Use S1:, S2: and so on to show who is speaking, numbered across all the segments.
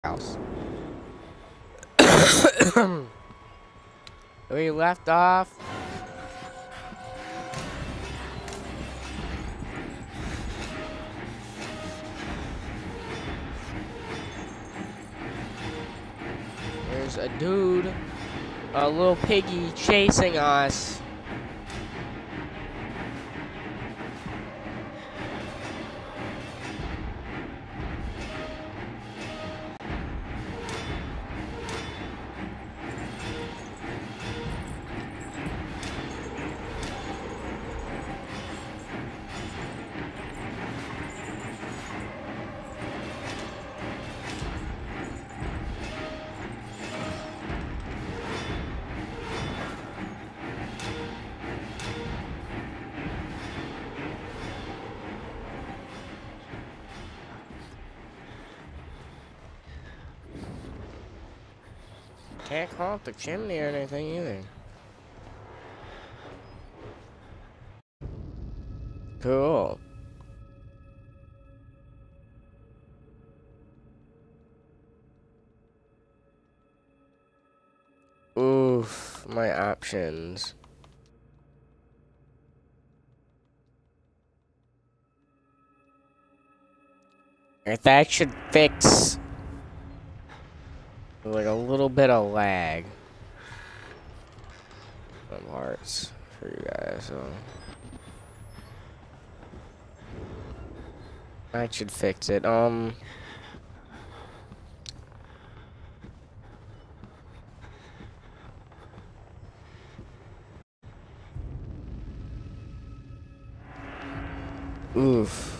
S1: House. We left off. There's a dude, a little piggy chasing us. Can't climb up the chimney or anything either. Cool. Oof, my options. If that should fix like a little bit of lag. Some hearts for you guys, so that should fix it. Oof.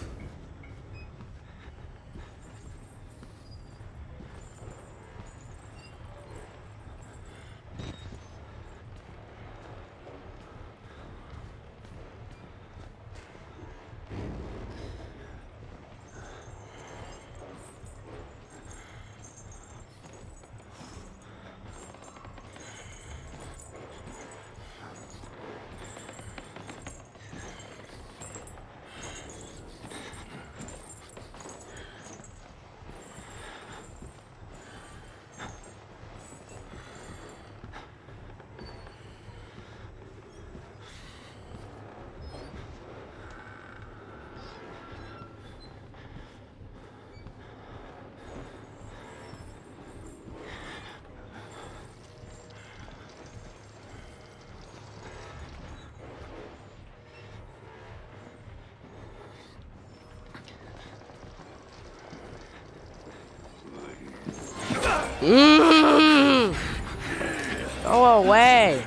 S1: Go away.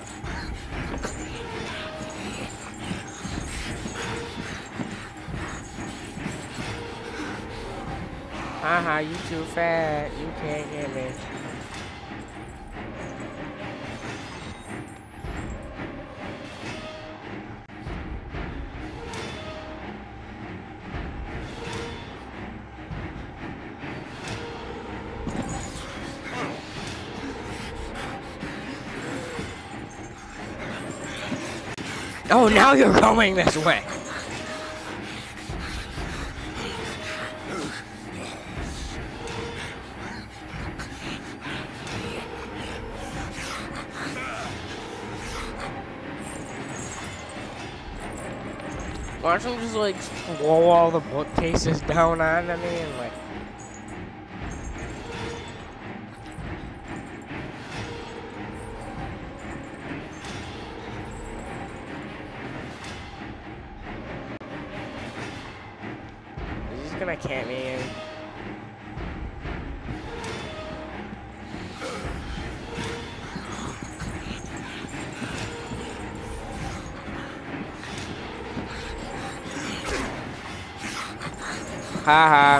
S1: Haha, you too fat. You can't get me. Oh, now you're going this way. Watch him just like blow all the bookcases down onto me and like. He's just gonna camp me in. Haha.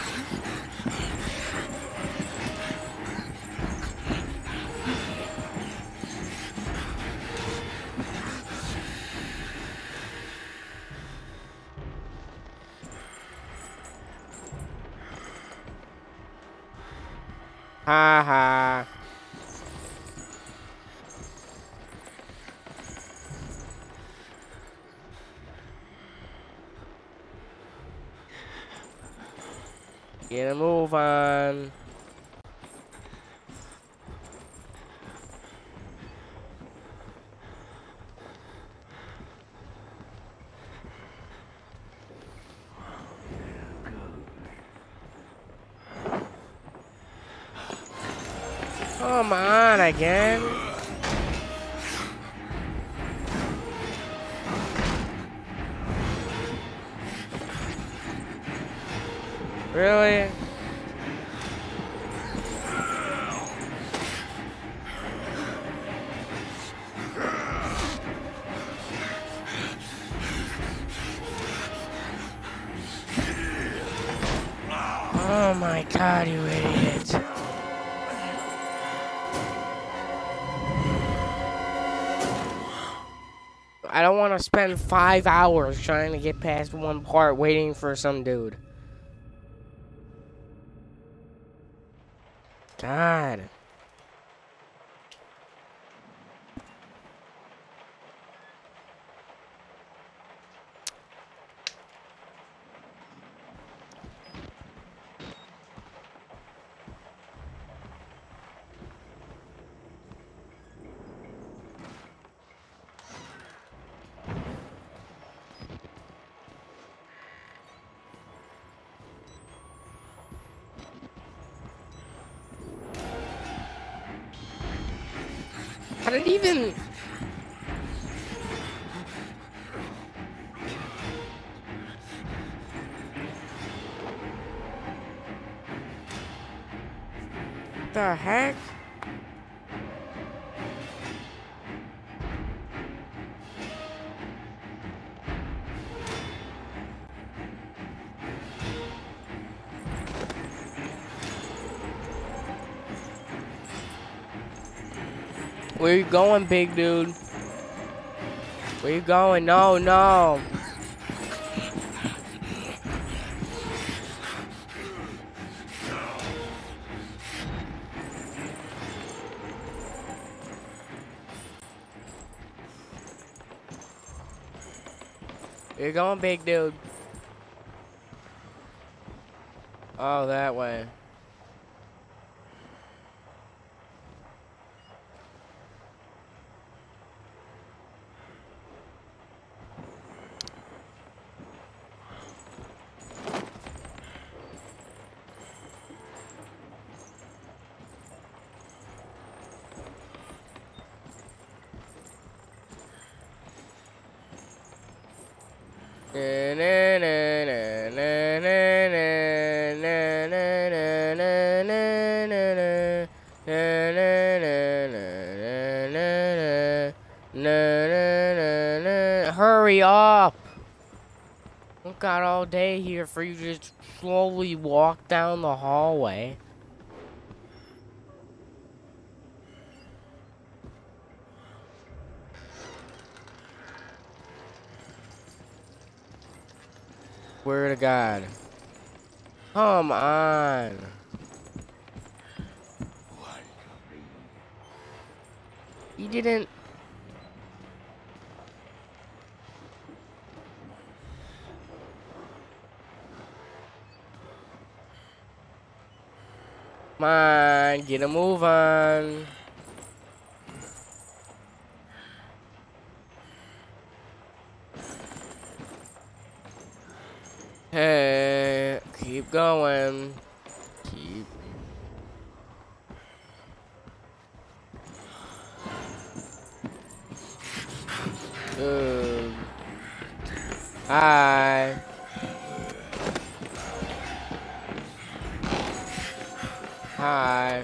S1: Haha. Get a move on. Come on again. Really? Oh my god, you idiot. I don't want to spend 5 hours trying to get past one part waiting for some dude. God. How did it even... The heck? Where you going, big dude? Where you going? No, no. Where you going, big dude? Oh, that way. Hurry up! I got all day here for you to just slowly walk down the hallway. Swear to God. Come on. You didn't... Come on, get a move on. Hey, keep going. Keep. Hi. Hi.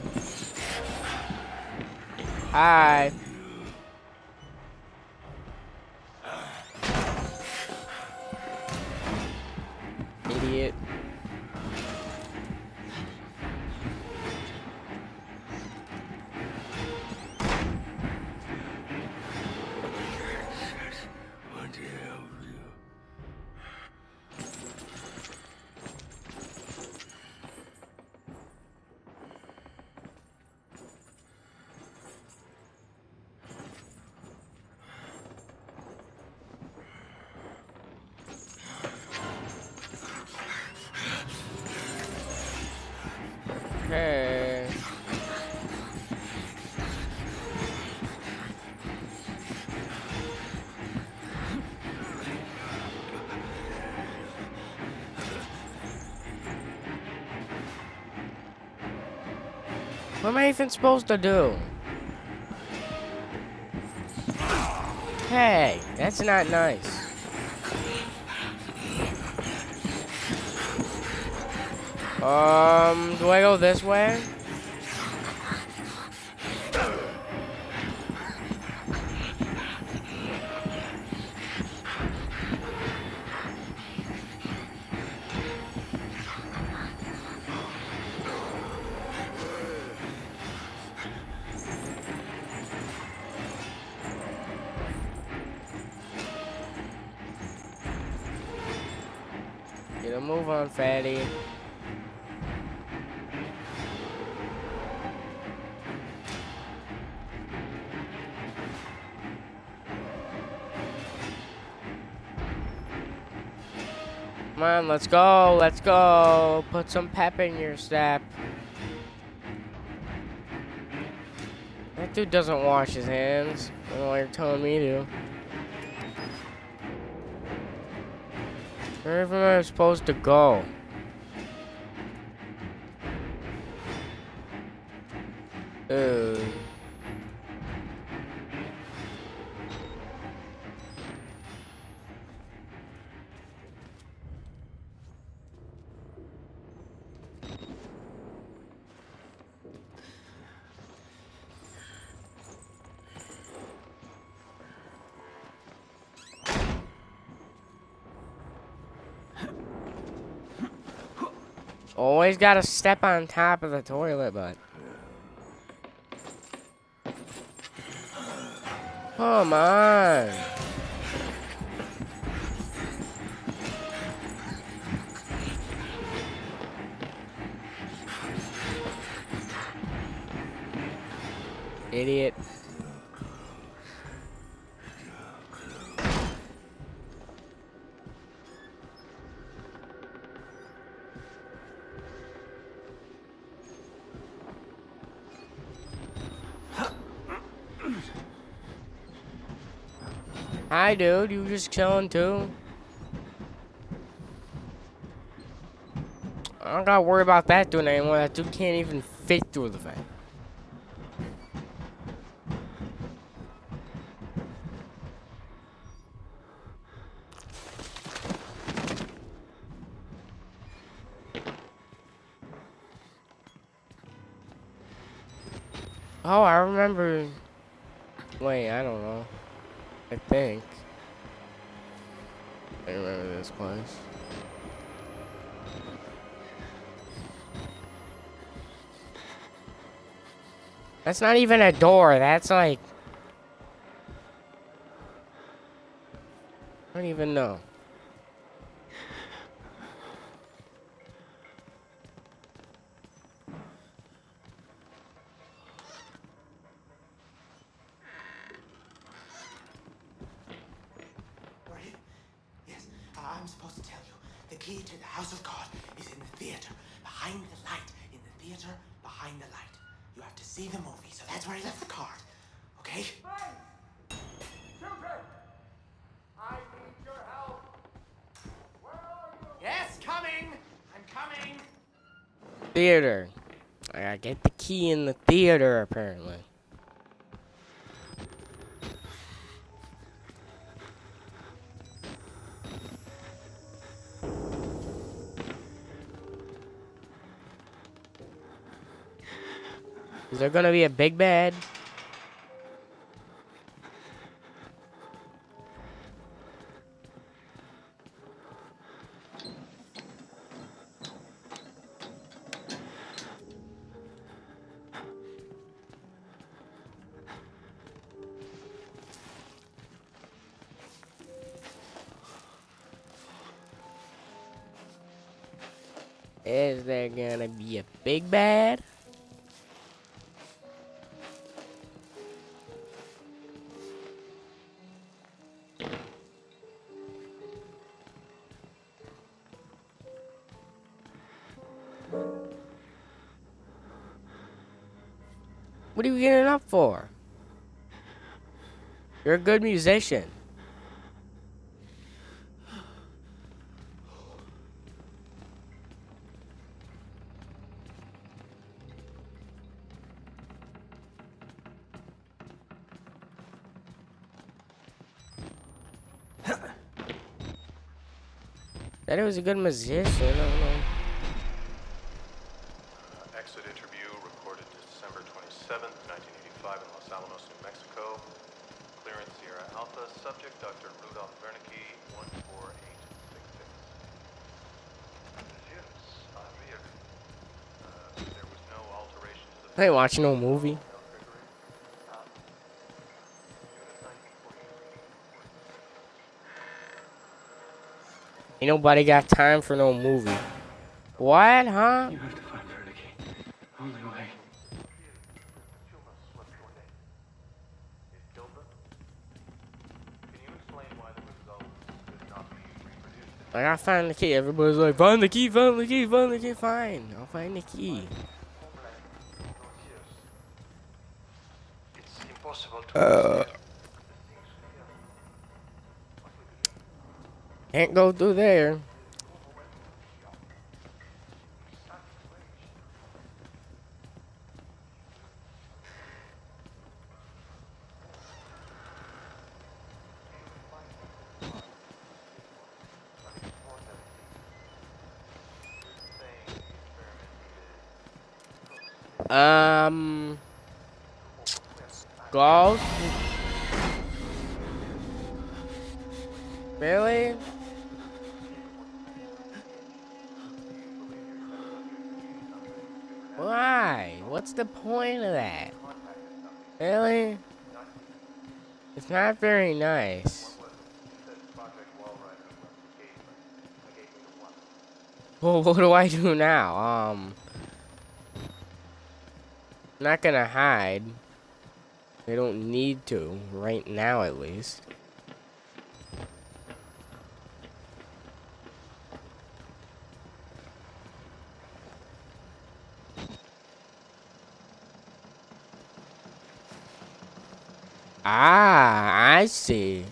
S1: Hi. Idiot. What am I even supposed to do? Hey, that's not nice. Do I go this way? Get a move on, fatty. Come on, let's go, let's go. Put some pep in your step. That dude doesn't wash his hands. I don't know why you're telling me to. Where am I supposed to go? Always gotta step on top of the toilet, but. Come on. Idiot. Hi, dude. You just chilling too? I don't gotta worry about that dude anymore. That dude can't even fit through the vent. Oh, I remember. Wait, I don't know. I think. I remember this place. That's not even a door. That's like. I don't even know.
S2: Yes, I'm supposed to tell you. The key to the house of God is in the theater, behind the light. In the theater, behind the light. You have to see the movie, so that's where I left the card. Okay?
S3: Hey! Children! I need your help! Where are you?
S2: Yes, coming! I'm coming!
S1: Theater. I gotta get the key in the theater, apparently. Is there gonna be a big bed? Is there gonna be a big bed? What are you getting up for? You're a good musician. Said he was a good musician. I don't know.
S4: Exit interview recorded December 27th, 1985 in Los Alamos, New Mexico. Clearance Sierra Alpha. Subject Dr. Rudolph Wernicke, 14866. There was no alteration to the...
S1: I ain't watching no movie. Ain't nobody got time for no movie. What, huh?
S2: You have to find Wernicke. Only way.
S1: I gotta find the key. Everybody's like, find the key, find the key, find the key. Fine, I'll find the key.
S4: It's impossible to...
S1: Can't go through there. Golf? Really? Why? What's the point of that? Really? It's not very nice. Well, what do I do now? I'm not gonna hide. I don't need to, right now at least. Ah, I see.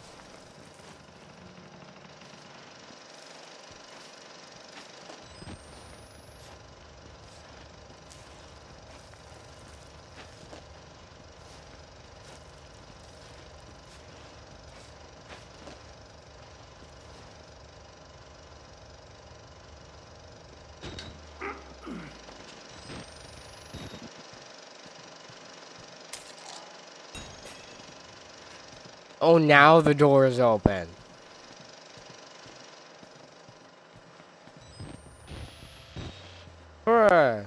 S1: Oh, now the door is open. Bruh.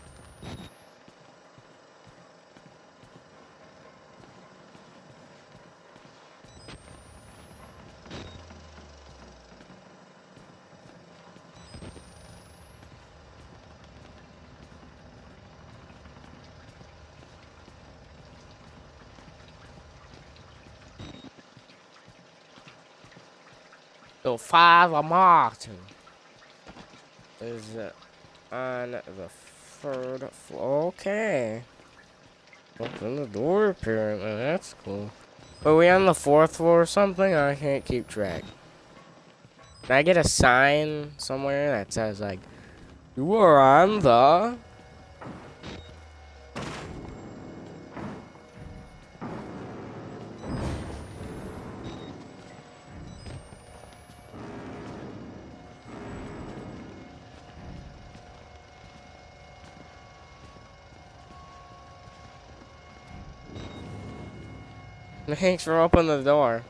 S1: So Father Martin is on the third floor. Okay. Open the door apparently. That's cool. Are we on the fourth floor or something? I can't keep track. Can I get a sign somewhere that says like, you are on the... Thanks for opening the door.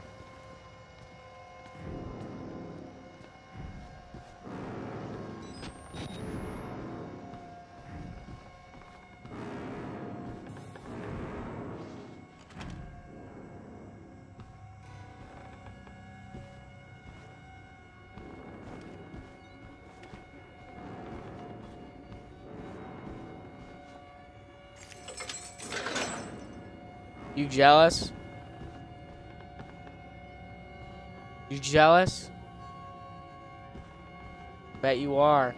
S1: You jealous? You jealous? Bet you are.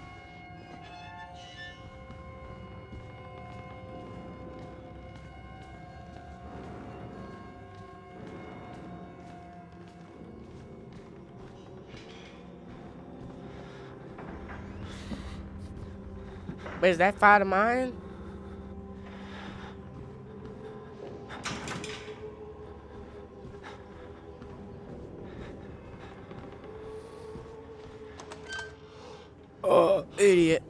S1: Wait, is that Father mine? Oh, idiot.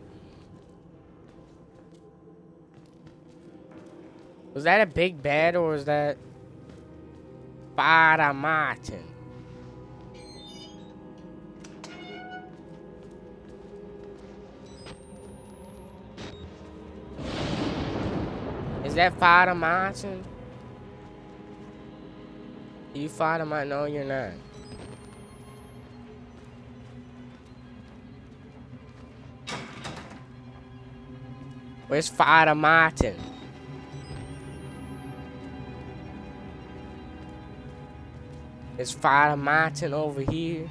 S1: Was that a big bed or was that Father Martin? Is that Father Martin? You Father Martin? No, you're not. Where's Father Martin? Is Father Martin over here?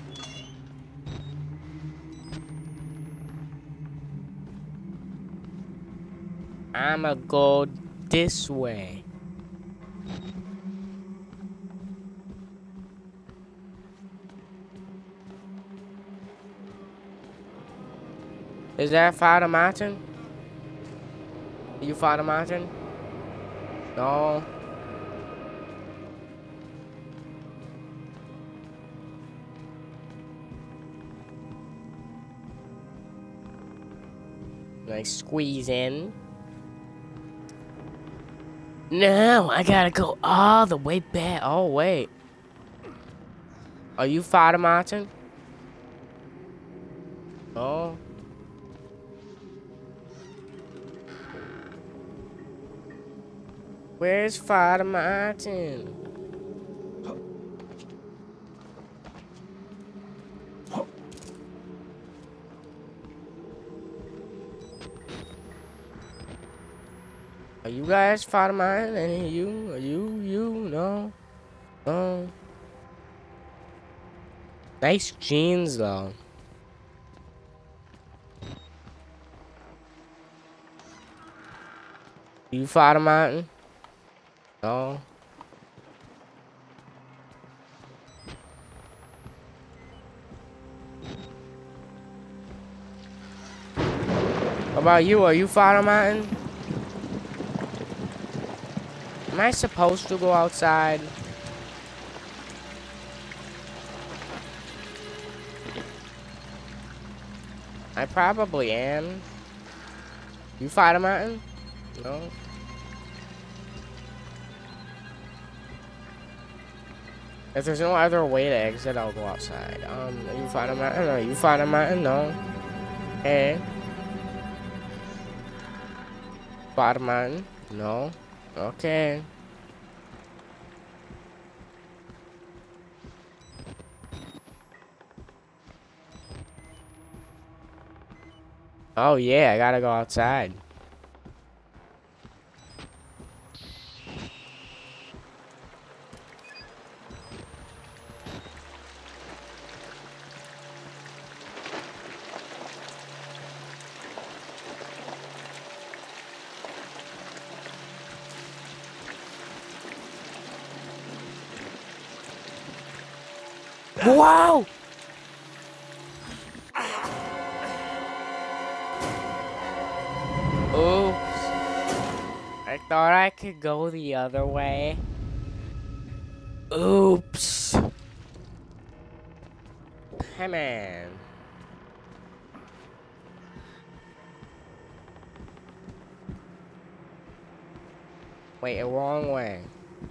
S1: I'ma go this way. Is that Father Martin? You Father Martin? No. Like squeeze in. No, I gotta go all the way back. Oh wait. Are you Father Martin? Oh. Where's Father Martin? Are you guys Father Martin? Any of you? Are you? No. No. Nice jeans though. You Father Martin? No. What about you? Are you Father Martin? Am I supposed to go outside? I probably am. You Father Martin? No. If there's no other way to exit, I'll go outside. Are you Father Martin? Are you Father Martin? No. Hey. Father Martin? No. Okay. Oh yeah, I gotta go outside. Wow! Oops. I thought I could go the other way. Oops. Hey man. Wait, a wrong way.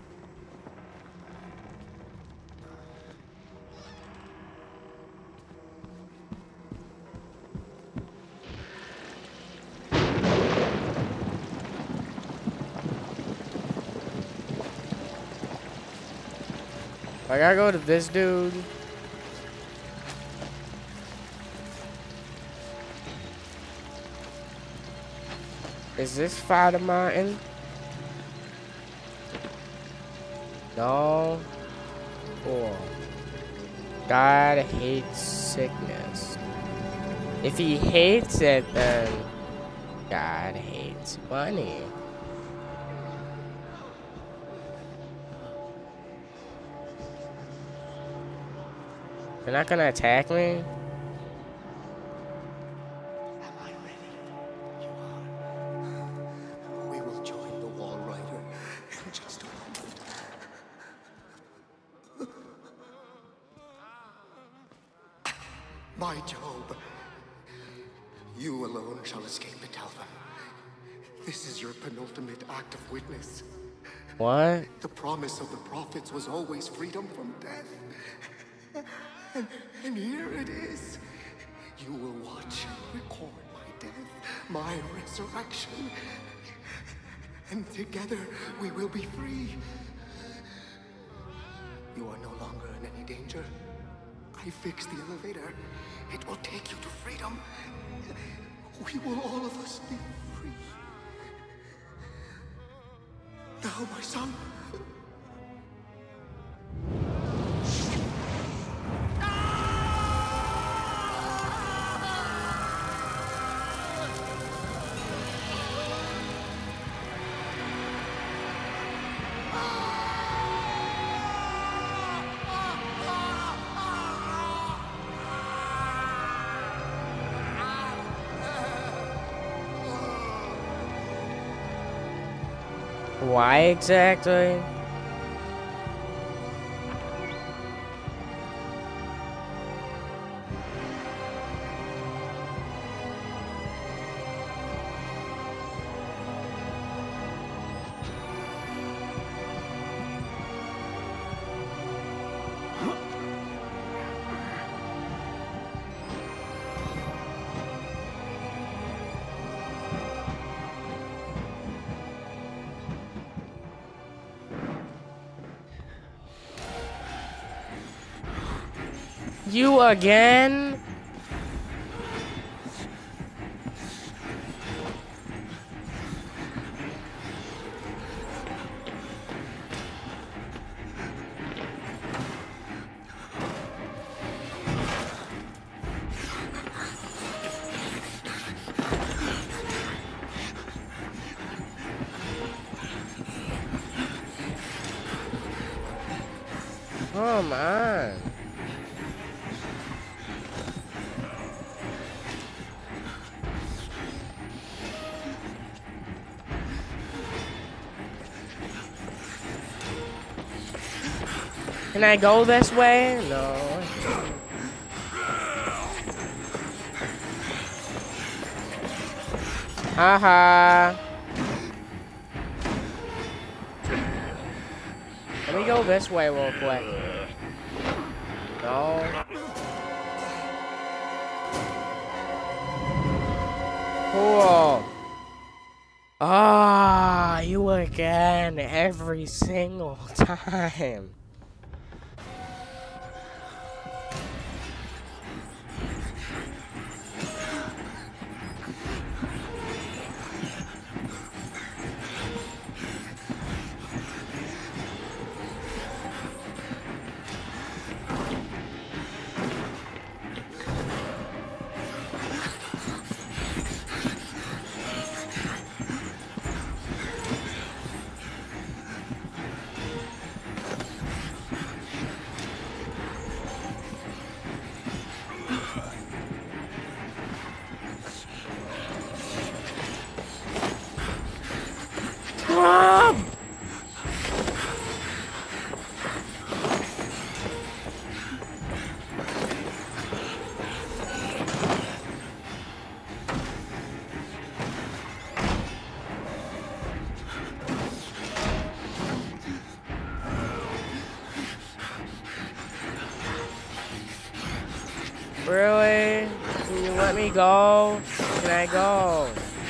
S1: I gotta go to this dude. Is this Father Martin? No. Cool. God hates sickness. If he hates it, then God hates money. You're not gonna attack me?
S2: Am I ready? You are. We will join the Wall Rider in just a moment. My Job,
S5: You alone shall escape it, Alpha. This is your penultimate act of witness.
S1: What?
S5: The promise of the prophets was always freedom from death. And here it is. You will watch and record my death, my resurrection. And together we will be free. You are no longer in any danger. I fixed the elevator. It will take you to freedom. We will all of us be free. Now, my son.
S1: Why exactly? You again? Come on. Can I go this way? No. Haha. Let me go this way real quick. No. Cool. Ah, you again every single time. Really? Can you let me go? Can I go?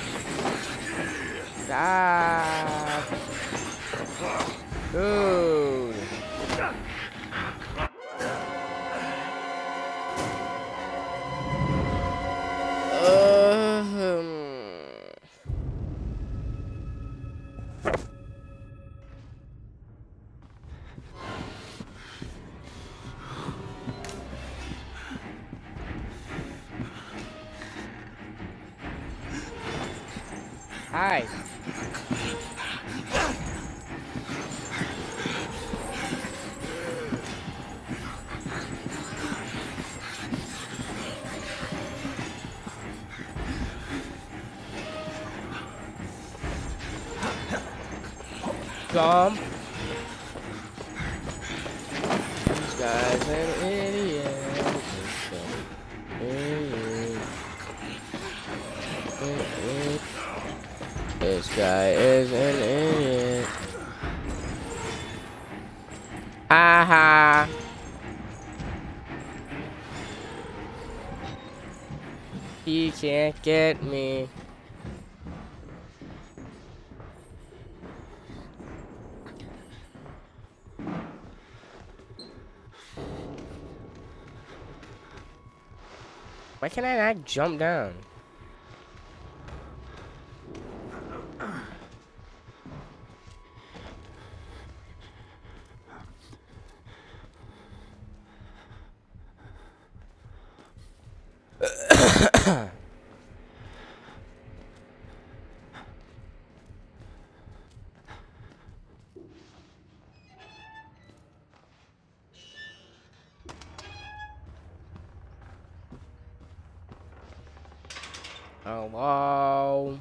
S1: Stop. Dude. Hi. Dumb. This guy's an idiot. guy is an idiot. Aha! He can't get me. Why can't I not jump down? Hello?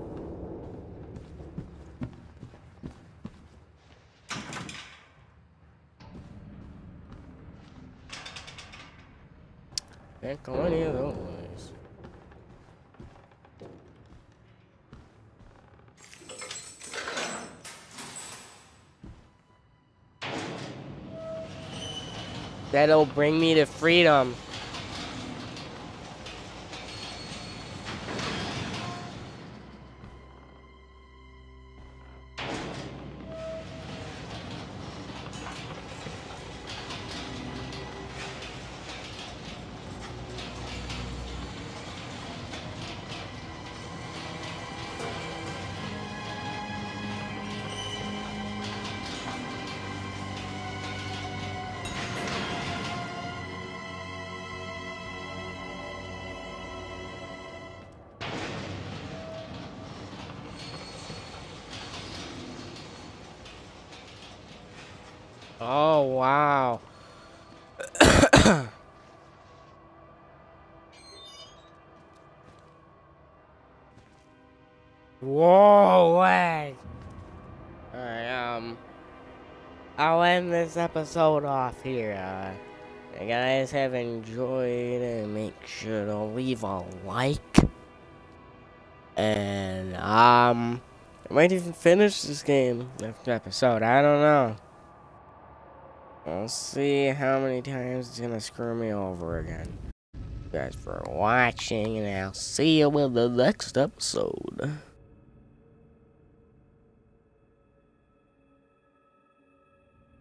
S1: Can't go any of those ways. That'll bring me to freedom. Oh, wow. Whoa, wait. Alright, I'll end this episode off here. You guys have enjoyed, and make sure to leave a like. And, I might even finish this game next episode. I don't know. We'll see how many times it's gonna screw me over again. Thank you guys for watching, and I'll see you in the next episode.